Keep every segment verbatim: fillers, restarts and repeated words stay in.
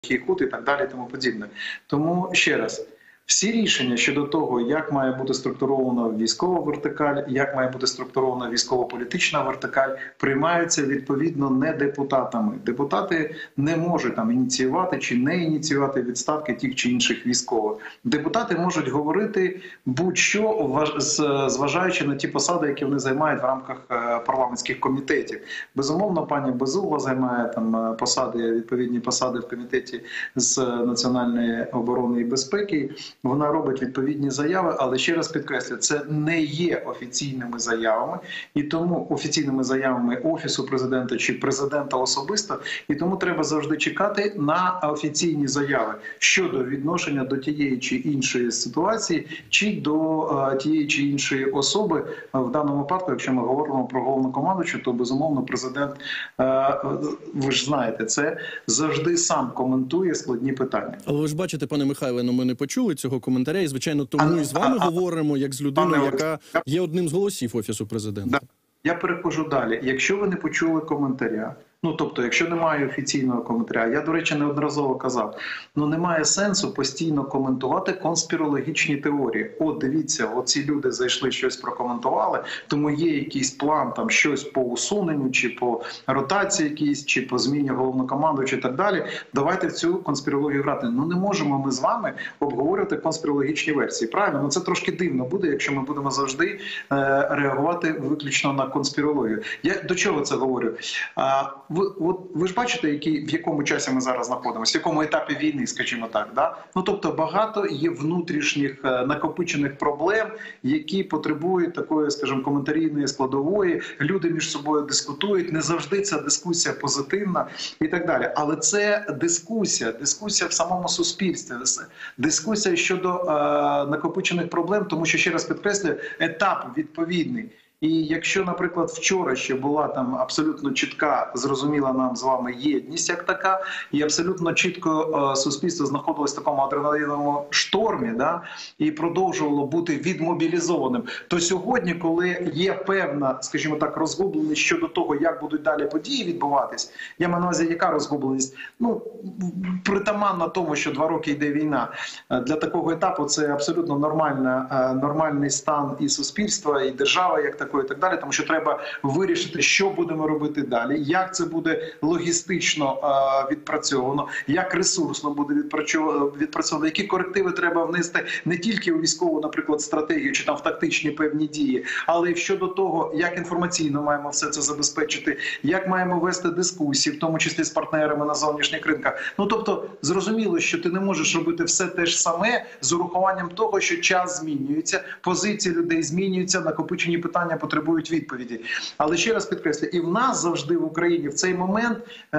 кут і так далі, і тому подібне. Тому ще раз. Всі рішення щодо того, як має бути структурована військова вертикаль, як має бути структурована військово-політична вертикаль, приймаються відповідно не депутатами. Депутати не можуть там ініціювати чи не ініціювати відставки тих чи інших військових. Депутати можуть говорити будь-що, зважаючи на ті посади, які вони займають в рамках парламентських комітетів. Безумовно, пані Безугла займає там посади, відповідні посади в комітеті з національної оборони і безпеки. Вона робить відповідні заяви, але ще раз підкреслю, це не є офіційними заявами, і тому офіційними заявами Офісу Президента чи Президента особисто, і тому треба завжди чекати на офіційні заяви щодо відношення до тієї чи іншої ситуації, чи до а, тієї чи іншої особи. В даному випадку, якщо ми говоримо про головнокомандуючу, то безумовно президент, а, ви ж знаєте, це завжди сам коментує складні питання. Але ви ж бачите, пане Михайле, ну ми не почули цього коментаря, і, звичайно, тому і з вами а, говоримо, як з людиною, яка є одним з голосів Офісу Президента. Я переходжу далі. Якщо ви не почули коментаря, ну, тобто, якщо немає офіційного коментаря, я, до речі, неодноразово казав, ну, немає сенсу постійно коментувати конспірологічні теорії. От, дивіться, оці люди зайшли, щось прокоментували, тому є якийсь план, там, щось по усуненню, чи по ротації якійсь, чи по зміні головнокомандуючого і так далі. Давайте в цю конспірологію грати. Ну, не можемо ми з вами обговорювати конспірологічні версії. Правильно? Ну, це трошки дивно буде, якщо ми будемо завжди е, реагувати виключно на конспірологію. Я до чого це говорю? А, Ви, от, ви ж бачите, які, в якому часі ми зараз знаходимося, в якому етапі війни, скажімо так. Да? Ну, тобто багато є внутрішніх накопичених проблем, які потребують такої, скажімо, коментарійної складової. Люди між собою дискутують, не завжди ця дискусія позитивна і так далі. Але це дискусія, дискусія в самому суспільстві, дискусія щодо е, накопичених проблем, тому що, ще раз підкреслюю, етап відповідний. І якщо, наприклад, вчора ще була там абсолютно чітка, зрозуміла нам з вами єдність як така, і абсолютно чітко е, суспільство знаходилось в такому адреналіновому штормі, да, і продовжувало бути відмобілізованим, то сьогодні, коли є певна, скажімо так, розгубленість щодо того, як будуть далі події відбуватись, я маю на увазі, яка розгубленість? Ну, притаманна тому, що два роки йде війна. Для такого етапу це абсолютно нормальна, нормальний стан і суспільства, і держава як така, і так далі, тому що треба вирішити, що будемо робити далі, як це буде логістично е, відпрацьовано, як ресурсно буде відпрацьовано, які корективи треба внести не тільки у військову, наприклад, стратегію чи там в тактичні певні дії, але й щодо того, як інформаційно маємо все це забезпечити, як маємо вести дискусії, в тому числі з партнерами на зовнішніх ринках. Ну, тобто, зрозуміло, що ти не можеш робити все те ж саме з урахуванням того, що час змінюється, позиції людей змінюються, накопичені питання потребують відповіді. Але ще раз підкреслю, і в нас завжди в Україні в цей момент е,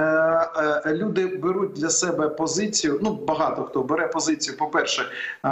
е, люди беруть для себе позицію, ну багато хто бере позицію, по-перше, е,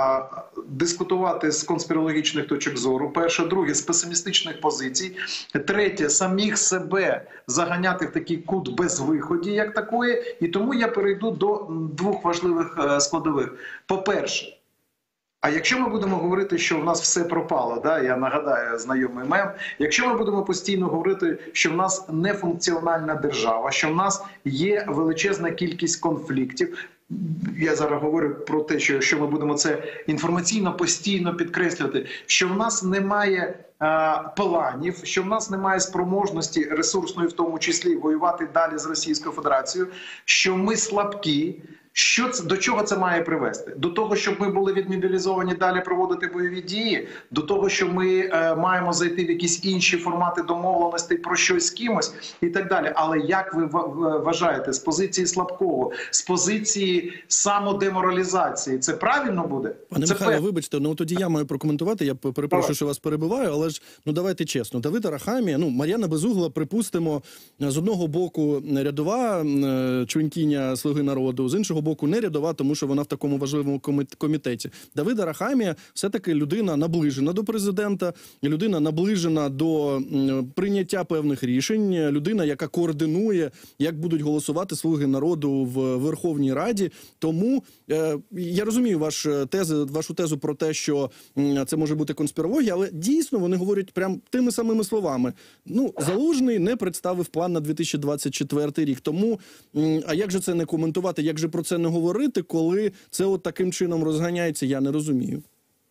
дискутувати з конспірологічних точок зору, перше, друге, з песимістичних позицій, третє, самих себе заганяти в такий кут без виходу, як такої, і тому я перейду до двох важливих е, складових. По-перше, а якщо ми будемо говорити, що в нас все пропало, да, я нагадаю знайомий мем, якщо ми будемо постійно говорити, що в нас нефункціональна держава, що в нас є величезна кількість конфліктів, я зараз говорю про те, що, що ми будемо це інформаційно постійно підкреслювати, що в нас немає а, планів, що в нас немає спроможності ресурсної, в тому числі, воювати далі з Російською Федерацією, що ми слабкі. Що це, до чого це має привести? До того, щоб ми були відмобілізовані далі проводити бойові дії? До того, що ми е, маємо зайти в якісь інші формати домовленостей про щось з кимось і так далі. Але як ви вважаєте, з позиції слабкого, з позиції самодеморалізації, це правильно буде? Пане це Михайло, пев... вибачте, ну тоді я маю прокоментувати, я перепрошую, Давай. що вас перебиваю, але ж, ну давайте чесно, Давид Арахамія, ну Мар'яна Безугла, припустимо, з одного боку рядова членкиня Слуги народу, з іншого боку не рядова, тому що вона в такому важливому комі- комітеті. Давид Арахамія все-таки людина наближена до президента, людина наближена до м, прийняття певних рішень, людина, яка координує, як будуть голосувати слуги народу в Верховній Раді. Тому е, я розумію ваш тези, вашу тезу про те, що м, це може бути конспірологія, але дійсно вони говорять прям тими самими словами. Ну, Залужний не представив план на дві тисячі двадцять четвертий рік. Тому, м, а як же це не коментувати, як же про це не говорити, коли це от таким чином розганяється, я не розумію.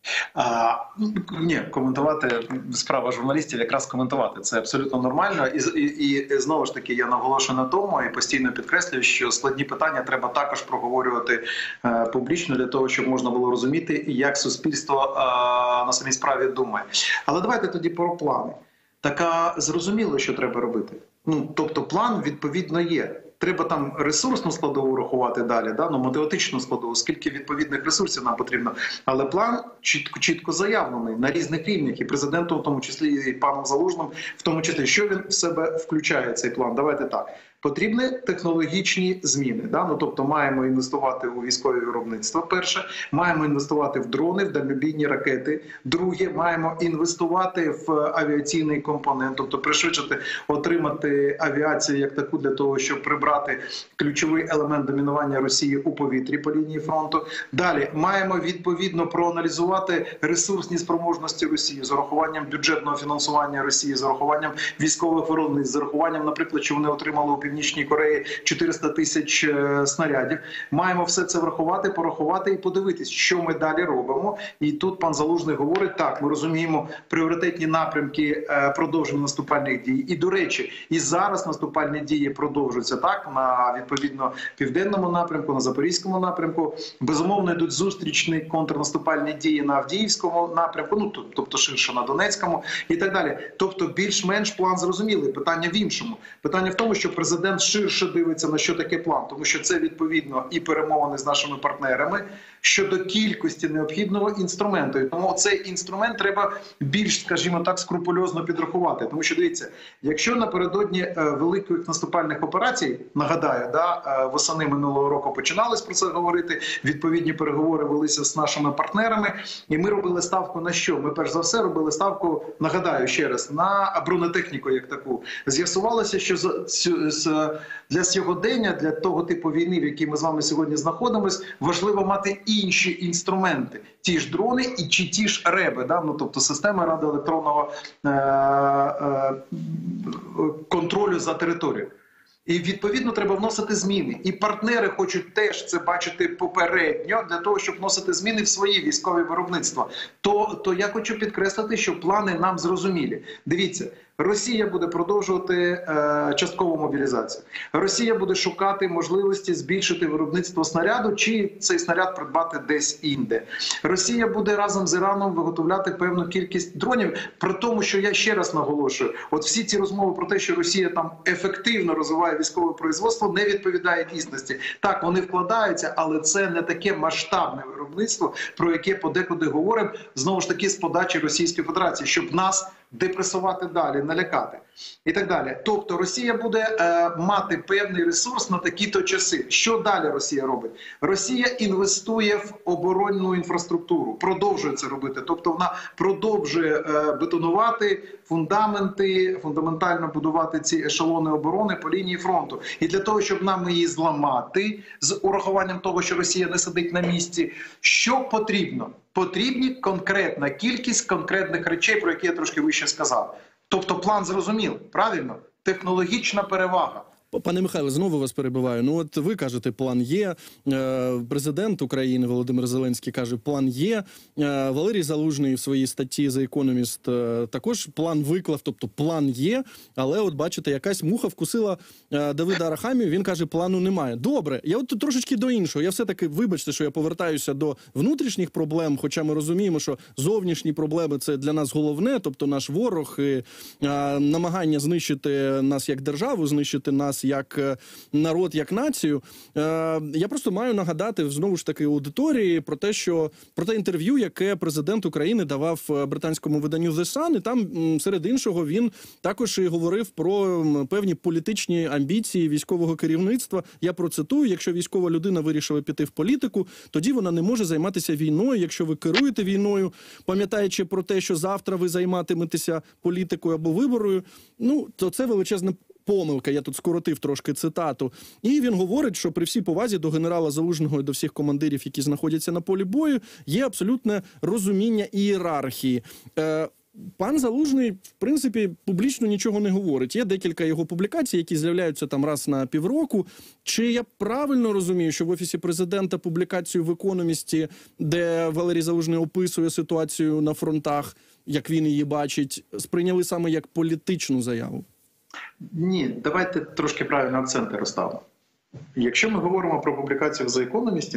А, ні, коментувати справа журналістів, якраз коментувати це абсолютно нормально, і, і, і знову ж таки я наголошую на тому і постійно підкреслюю, що складні питання треба також проговорювати е, публічно для того, щоб можна було розуміти, як суспільство е, на самій справі думає. Але давайте тоді про плани. Так а зрозуміло, що треба робити. Ну, тобто план відповідно є. Треба там ресурсну складову рахувати далі, да? Ну, математичну складову, скільки відповідних ресурсів нам потрібно. Але план чітко, чітко заявлений на різних рівнях, і президентом, в тому числі, і паном Залужним, в тому числі, що він в себе включає цей план. Давайте так. Потрібні технологічні зміни. Да? Ну, тобто маємо інвестувати у військове виробництво, перше, маємо інвестувати в дрони, в дальнобійні ракети, друге, маємо інвестувати в авіаційний компонент, тобто пришвидшити, отримати авіацію як таку для того, щоб прибрати ключовий елемент домінування Росії у повітрі по лінії фронту. Далі, маємо відповідно проаналізувати ресурсні спроможності Росії з урахуванням бюджетного фінансування Росії, з урахуванням військових виробництв, з урахуванням, наприклад, що вони отримали у Північній Кореї чотириста тисяч снарядів. Маємо все це врахувати, порахувати і подивитись, що ми далі робимо. І тут пан Залужний говорить, так, ми розуміємо пріоритетні напрямки продовження наступальних дій. І, до речі, і зараз наступальні дії продовжуються, так, на, відповідно, південному напрямку, на Запорізькому напрямку. Безумовно, йдуть зустрічні контрнаступальні дії на Авдіївському напрямку, ну, тобто ширше на Донецькому і так далі. Тобто, більш-менш план зрозумілий. Питання в іншому. Питання в тому, що президент ширше дивиться, на що таке план, тому що це відповідно і перемовини з нашими партнерами щодо кількості необхідного інструменту. І тому цей інструмент треба більш, скажімо так, скрупульозно підрахувати. Тому що, дивіться, якщо напередодні великих наступальних операцій, нагадаю, да, восени минулого року починались про це говорити, відповідні переговори велися з нашими партнерами, і ми робили ставку на що? Ми перш за все робили ставку, нагадаю ще раз, на бронетехніку як таку. З'ясувалося, що для сьогодення, для того типу війни, в якій ми з вами сьогодні знаходимося, важливо мати інші інструменти. Ті ж дрони і чи ті ж реби, да? Ну, тобто система радіоелектронного е- е- контролю за територією. І, відповідно, треба вносити зміни. І партнери хочуть теж це бачити попередньо, для того, щоб вносити зміни в свої військові виробництва. То, то я хочу підкреслити, що плани нам зрозумілі. Дивіться, Росія буде продовжувати е, часткову мобілізацію. Росія буде шукати можливості збільшити виробництво снаряду, чи цей снаряд придбати десь інде. Росія буде разом з Іраном виготовляти певну кількість дронів, при тому, що я ще раз наголошую, от всі ці розмови про те, що Росія там ефективно розвиває військове производство, не відповідає дійсності. Так, вони вкладаються, але це не таке масштабне виробництво, про яке подекуди говоримо, знову ж таки, з подачі Російської Федерації, щоб нас депресувати далі, налякати і так далі. Тобто Росія буде е, мати певний ресурс на такі-то часи. Що далі Росія робить? Росія інвестує в оборонну інфраструктуру, продовжує це робити. Тобто вона продовжує е, бетонувати фундаменти, фундаментально будувати ці ешелони оборони по лінії фронту. І для того, щоб нам її зламати, з урахуванням того, що Росія не сидить на місці, що потрібно? Потрібні конкретна кількість конкретних речей, про які я трошки вище сказав. Тобто план зрозумілий, правильно? Технологічна перевага. Пане Михайле, знову вас перебиваю. Ну от ви кажете, план є. Президент України Володимир Зеленський каже, план є. Валерій Залужний в своїй статті The Economist також план виклав, тобто план є. Але от бачите, якась муха вкусила Давида Арахамію, він каже, плану немає. Добре, я от трошечки до іншого. Я все-таки, вибачте, що я повертаюся до внутрішніх проблем, хоча ми розуміємо, що зовнішні проблеми – це для нас головне, тобто наш ворог, і намагання знищити нас як державу, знищити нас нас як народ, як націю. Я просто маю нагадати, знову ж таки, аудиторії про те, що про те інтерв'ю, яке президент України давав британському виданню The Sun, і там, серед іншого, він також і говорив про певні політичні амбіції військового керівництва. Я процитую: якщо військова людина вирішила піти в політику, тоді вона не може займатися війною. Якщо ви керуєте війною, пам'ятаючи про те, що завтра ви займатиметеся політикою або виборою, ну, то це величезна помилка. Я тут скоротив трошки цитату. І він говорить, що при всій повазі до генерала Залужного і до всіх командирів, які знаходяться на полі бою, є абсолютне розуміння ієрархії. Е, Пан Залужний, в принципі, публічно нічого не говорить. Є декілька його публікацій, які з'являються там раз на півроку. Чи я правильно розумію, що в Офісі Президента публікацію в «Економісті», де Валерій Залужний описує ситуацію на фронтах, як він її бачить, сприйняли саме як політичну заяву? Ні, давайте трошки правильно акценти розставимо. Якщо ми говоримо про публікацію в «The Economist»,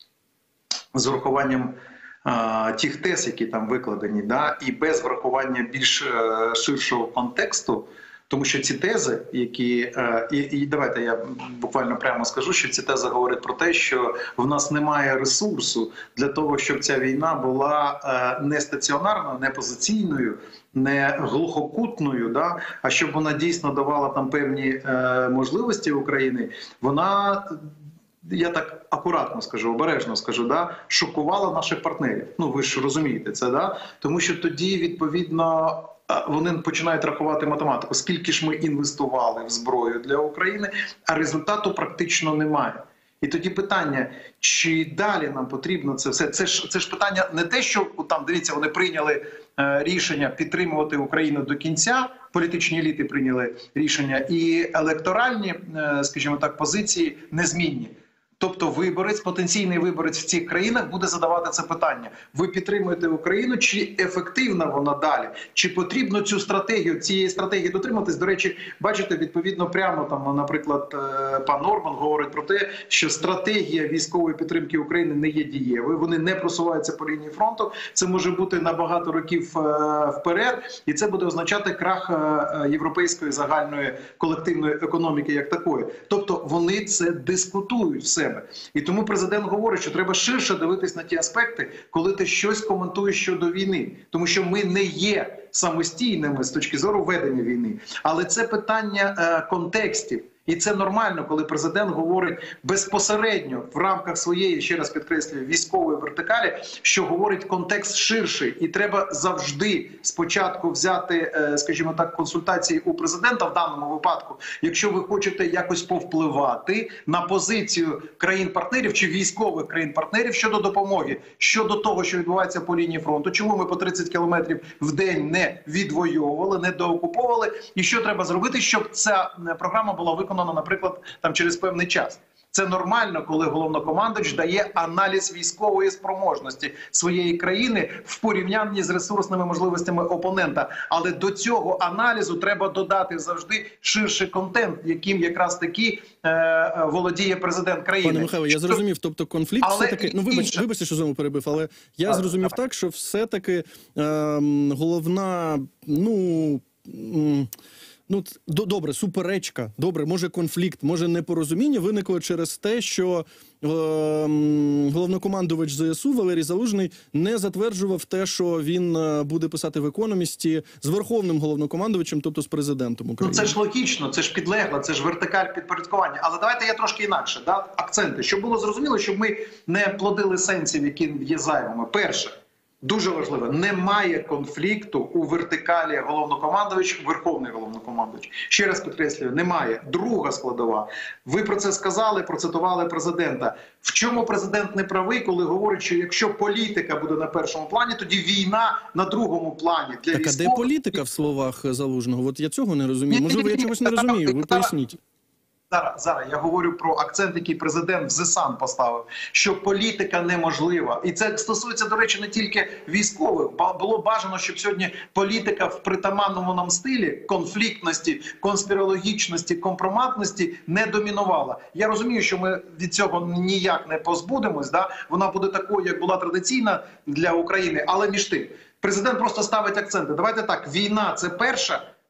з урахуванням а, тих тез, які там викладені, да, і без врахування більш а, ширшого контексту, тому що ці тези, які... А, і, і давайте я буквально прямо скажу, що ці тези говорять про те, що в нас немає ресурсу для того, щоб ця війна була а, не стаціонарною, не позиційною, не глухокутною, да, а щоб вона дійсно давала там певні е, можливості України, вона, я так акуратно скажу, обережно скажу, да, шокувала наших партнерів. Ну, ви ж розумієте це, да? Тому що тоді, відповідно, вони починають рахувати математику, скільки ж ми інвестували в зброю для України, а результату практично немає. І тоді питання, чи далі нам потрібно це все? Це ж, це ж питання не те, що там, дивіться, вони прийняли е, рішення підтримувати Україну до кінця, політичні еліти прийняли рішення, і електоральні, е, скажімо так, позиції незмінні. Тобто виборець, потенційний виборець в цих країнах буде задавати це питання. Ви підтримуєте Україну, чи ефективна вона далі? Чи потрібно цю стратегію, цієї стратегії дотриматись? До речі, бачите, відповідно прямо там, наприклад, пан Норман говорить про те, що стратегія військової підтримки України не є дієвою, вони не просуваються по лінії фронту, це може бути на багато років вперед, і це буде означати крах європейської загальної колективної економіки як такої. Тобто вони це дискутують все. І тому президент говорить, що треба ширше дивитись на ті аспекти, коли ти щось коментуєш щодо війни. Тому що ми не є самостійними з точки зору ведення війни. Але це питання е, контекстів. І це нормально, коли президент говорить безпосередньо в рамках своєї, ще раз підкреслюю, військової вертикалі, що говорить контекст ширший. І треба завжди спочатку взяти, скажімо так, консультації у президента в даному випадку, якщо ви хочете якось повпливати на позицію країн-партнерів чи військових країн-партнерів щодо допомоги, щодо того, що відбувається по лінії фронту, чому ми по тридцять кілометрів в день не відвоювали, не доокуповували, і що треба зробити, щоб ця програма була виконана, наприклад, там через певний час. Це нормально, коли головнокомандувач дає аналіз військової спроможності своєї країни в порівнянні з ресурсними можливостями опонента. Але до цього аналізу треба додати завжди ширший контент, яким якраз таки е, володіє президент країни. Пане Михайло, я зрозумів, тобто конфлікт але все-таки... Ну, вибач, вибачте, що знову перебив, але я а, зрозумів давай. так, що все-таки е, головна, ну... М Ну, добре, суперечка, добре, може конфлікт, може непорозуміння виникло через те, що е, головнокомандувач ЗСУ Валерій Залужний не затверджував те, що він буде писати в «Економісті» з верховним головнокомандувачем, тобто з президентом України. Ну, це ж логічно, це ж підлегло, це ж вертикаль підпорядкування. Але давайте я трошки інакше, да? акценти, щоб було зрозуміло, щоб ми не плодили сенсів, які є зайвими. Перше. Дуже важливо, немає конфлікту у вертикалі головнокомандувач, верховний головнокомандувач. Ще раз підкреслюю, немає. Друга складова. Ви про це сказали, процитували президента. В чому президент не правий, коли говорить, що якщо політика буде на першому плані, тоді війна на другому плані. Для так, військових... а де політика в словах Залужного? От я цього не розумію. Можливо, я чогось не розумію, ви поясніть. Зараз, зараз я говорю про акцент, який президент в The Sun поставив, що політика неможлива. І це стосується, до речі, не тільки військових. Було бажано, щоб сьогодні політика в притаманному нам стилі конфліктності, конспірологічності, компроматності не домінувала. Я розумію, що ми від цього ніяк не позбудемось, да? Вона буде такою, як була традиційна для України, але між тим. Президент просто ставить акценти. Давайте так, війна – це перша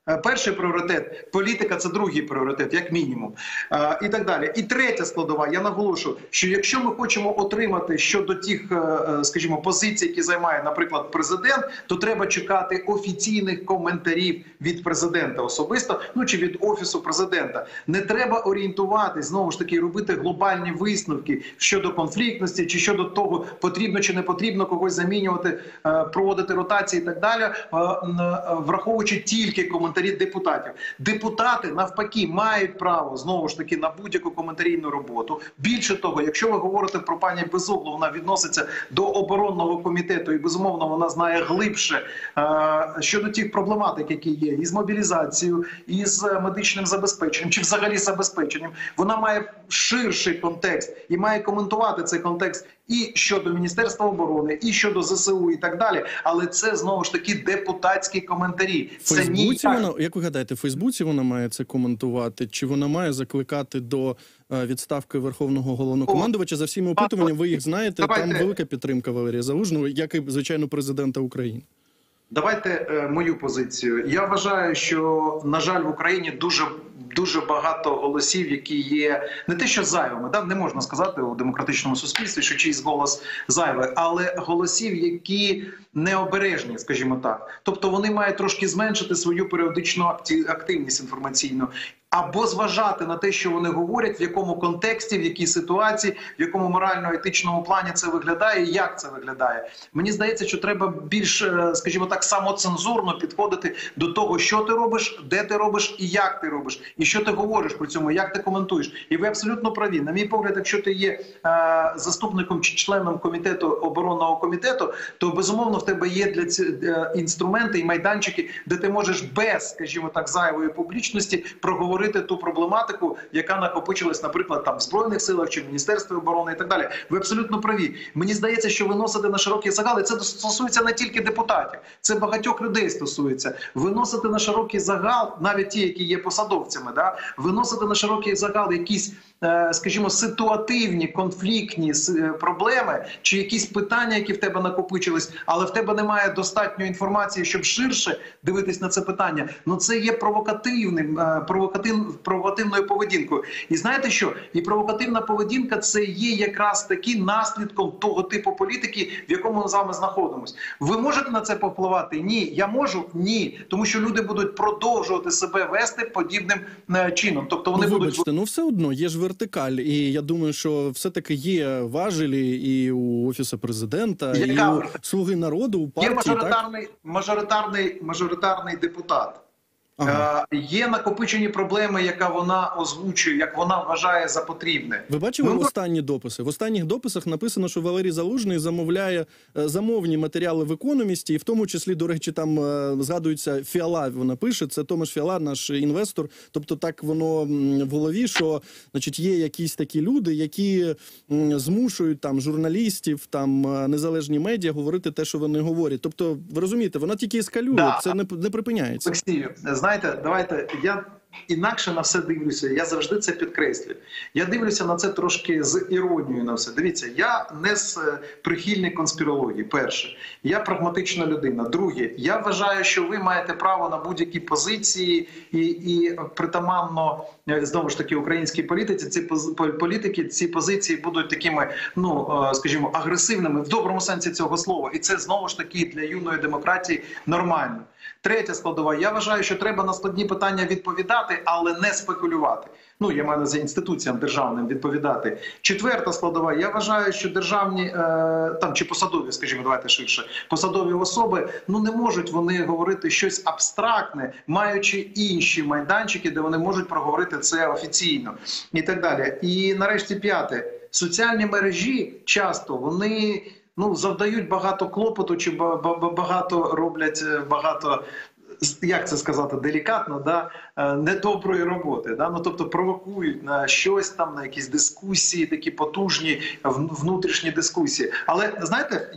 Перший пріоритет – політика, це другий пріоритет, як мінімум. Е, і так далі. І третя складова, я наголошую, що якщо ми хочемо отримати щодо тих, е, скажімо, позицій, які займає, наприклад, президент, то треба чекати офіційних коментарів від президента особисто, ну чи від Офісу президента. Не треба орієнтуватись, знову ж таки, робити глобальні висновки щодо конфліктності, чи щодо того, потрібно чи не потрібно когось замінювати, е, проводити ротації і так далі, е, враховуючи тільки коментарі депутатів. Депутати, навпаки, мають право, знову ж таки, на будь-яку коментарійну роботу. Більше того, якщо ви говорите про пані Безуглу, вона відноситься до оборонного комітету і, безумовно, вона знає глибше е, щодо тих проблематик, які є, із мобілізацією, із медичним забезпеченням, чи взагалі забезпеченням. Вона має ширший контекст і має коментувати цей контекст і щодо Міністерства оборони, і щодо зе се у, і так далі. Але це, знову ж таки, депутатські коментарі. В Фейсбуці вона, як ви гадаєте, в Фейсбуці вона має це коментувати? Чи вона має закликати до е, відставки Верховного Головнокомандувача? За всіми опитуваннями, ви їх знаєте, Давайте. там велика підтримка Валерія Залужного, як і, звичайно, президента України. Давайте е, мою позицію. Я вважаю, що, на жаль, в Україні дуже дуже багато голосів, які є не те, що зайвими, да? Не можна сказати у демократичному суспільстві, що чийсь голос зайвий, але голосів, які необережні, скажімо так. Тобто вони мають трошки зменшити свою періодичну активність інформаційну. Або зважати на те, що вони говорять, в якому контексті, в якій ситуації, в якому морально-етичному плані це виглядає і як це виглядає. Мені здається, що треба більш, скажімо так, самоцензурно підходити до того, що ти робиш, де ти робиш і як ти робиш. І що ти говориш при цьому, як ти коментуєш. І ви абсолютно праві. На мій погляд, якщо ти є е, заступником чи членом комітету, оборонного комітету, то, безумовно, в тебе є для ці, е, інструменти і майданчики, де ти можеш без, скажімо так, зайвої публічності проговорити ту проблематику, яка накопичилась, наприклад, там в Збройних силах чи в Міністерстві оборони і так далі. Ви абсолютно праві. Мені здається, що виносити на широкий загал, і це стосується не тільки депутатів, це багатьох людей стосується. Виносити на широкий загал, навіть ті, які є посадовцями, да? Виносити на широкий загал якісь, скажімо, ситуативні, конфліктні проблеми, чи якісь питання, які в тебе накопичились, але в тебе немає достатньої інформації, щоб ширше дивитись на це питання. Ну це є провокативним, провокатив, провокативною поведінкою. І знаєте що? І провокативна поведінка – це є якраз таки наслідком того типу політики, в якому ми з вами знаходимося. Ви можете на це повпливати? Ні. Я можу? Ні. Тому що люди будуть продовжувати себе вести подібним чином. Тобто вони ну, будуть... Вибачте, ну все одно, є ж вертикаль, і я думаю, що все-таки є важелі і у Офісу Президента, Яка? і у Слуги народу, у партії, є мажоритарний, так? мажоритарний, мажоритарний депутат. Ага. Е, є накопичені проблеми, яка вона озвучує, як вона вважає за потрібне. Ви бачили Ми... останні дописи? В останніх дописах написано, що Валерій Залужний замовляє е, замовні матеріали в «Економісті», і в тому числі, до речі, там е, згадується Фіала, вона пише, це Томаш Фіала, наш інвестор. Тобто так воно м, в голові, що, значить, є якісь такі люди, які м, змушують там журналістів, там е, незалежні медіа говорити те, що вони говорять. Тобто, ви розумієте, вона тільки ескалює, да. це не, не припиняється. Олексію, знаєте, давайте, я інакше на все дивлюся, я завжди це підкреслюю. Я дивлюся на це трошки з іронією на все. Дивіться, я не прихильник конспірології, перше. Я прагматична людина. Друге, я вважаю, що ви маєте право на будь-які позиції і, і притаманно, знову ж таки, українській політиці, ці політики, ці позиції будуть такими, ну, скажімо, агресивними в доброму сенсі цього слова. І це, знову ж таки, для юної демократії нормально. Третя складова. Я вважаю, що треба на складні питання відповідати, але не спекулювати. Ну, я маю за інституціям державним відповідати. Четверта складова. Я вважаю, що державні, е, там, чи посадові, скажімо, давайте ширше, посадові особи, ну, не можуть вони говорити щось абстрактне, маючи інші майданчики, де вони можуть проговорити це офіційно. І так далі. І нарешті п'яте. Соціальні мережі часто, вони... ну, завдають багато клопоту, чи багато роблять, багато, як це сказати, делікатно, да, недоброї роботи. Да? Ну, тобто провокують на щось там, на якісь дискусії, такі потужні внутрішні дискусії. Але, знаєте, я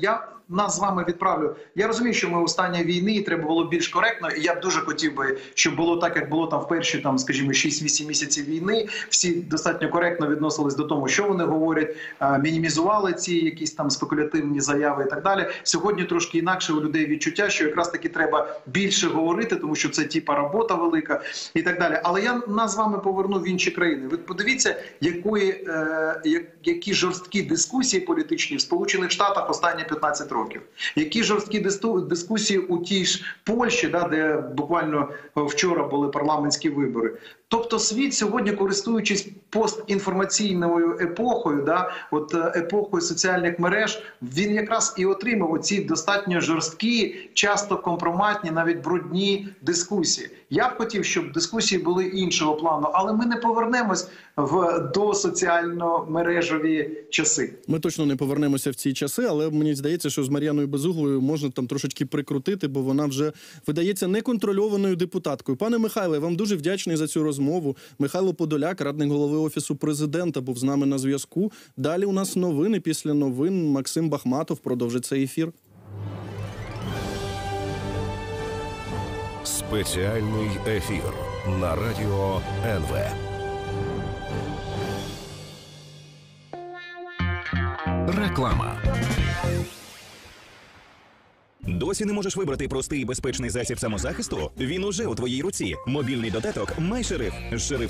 нас з вами відправлю. Я розумію, що ми у стані війни, і треба було більш коректно. І я б дуже хотів би, щоб було так, як було там в перші, там, скажімо, шість-вісім місяців війни. Всі достатньо коректно відносились до того, що вони говорять, мінімізували ці якісь там спекулятивні заяви і так далі. Сьогодні трошки інакше у людей відчуття, що якраз таки треба більше говорити, тому що це типа робота велика і так далі. Але я нас з вами поверну в інші країни. Ви подивіться, якої, е, як, які жорсткі дискусії політичні в Сполучених Штатах останні п'ятнадцять років. Які жорсткі дискусії у тій ж Польщі, да, де буквально вчора були парламентські вибори. Тобто світ сьогодні, користуючись постінформаційною епохою, да, от епохою соціальних мереж, він якраз і отримав оці достатньо жорсткі, часто компроматні, навіть брудні дискусії. Я б хотів, щоб дискусії були іншого плану, але ми не повернемось в досоціально-мережеві часи. Ми точно не повернемося в ці часи, але мені здається, що з Мар'яною Безуглою можна там трошечки прикрутити, бо вона вже видається неконтрольованою депутаткою. Пане Михайле, вам дуже вдячний за цю розмову. Михайло Подоляк, радник голови Офісу Президента, був з нами на зв'язку. Далі у нас новини. Після новин Максим Бахматов продовжить цей ефір. Спеціальний ефір на радіо ен ве. Реклама. Досі не можеш вибрати простий і безпечний засіб самозахисту? Він уже у твоїй руці. Мобільний додаток MySheriff. Шериф